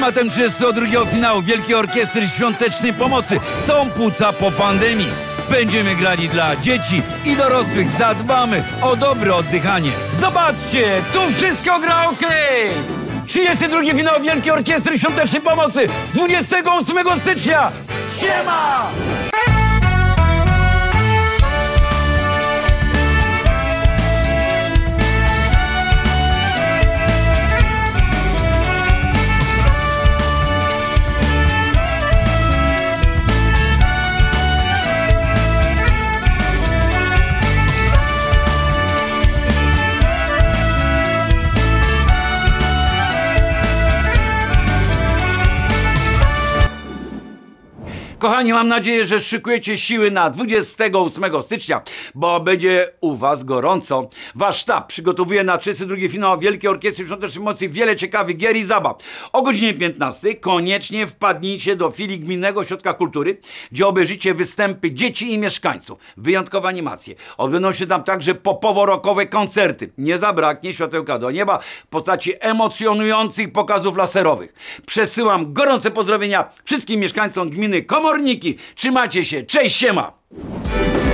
Tematem 32. finału Wielkiej Orkiestry Świątecznej Pomocy są płuca po pandemii. Będziemy grali dla dzieci i dorosłych. Zadbamy o dobre oddychanie. Zobaczcie, tu wszystko gra okej! 32. finał Wielkiej Orkiestry Świątecznej Pomocy 28 stycznia. Siema! Kochani, mam nadzieję, że szykujecie siły na 28 stycznia, bo będzie u was gorąco. Wasz sztab przygotowuje na 32. finał Wielkiej Orkiestry Świątecznej Pomocy wiele ciekawych gier i zabaw. O godzinie 15 koniecznie wpadnijcie do filii Gminnego Ośrodka Kultury, gdzie obejrzycie występy dzieci i mieszkańców. Wyjątkowe animacje. Odbędą się tam także popowo-rockowe koncerty. Nie zabraknie światełka do nieba w postaci emocjonujących pokazów laserowych. Przesyłam gorące pozdrowienia wszystkim mieszkańcom gminy Komorniki. Trzymajcie się, cześć, siema!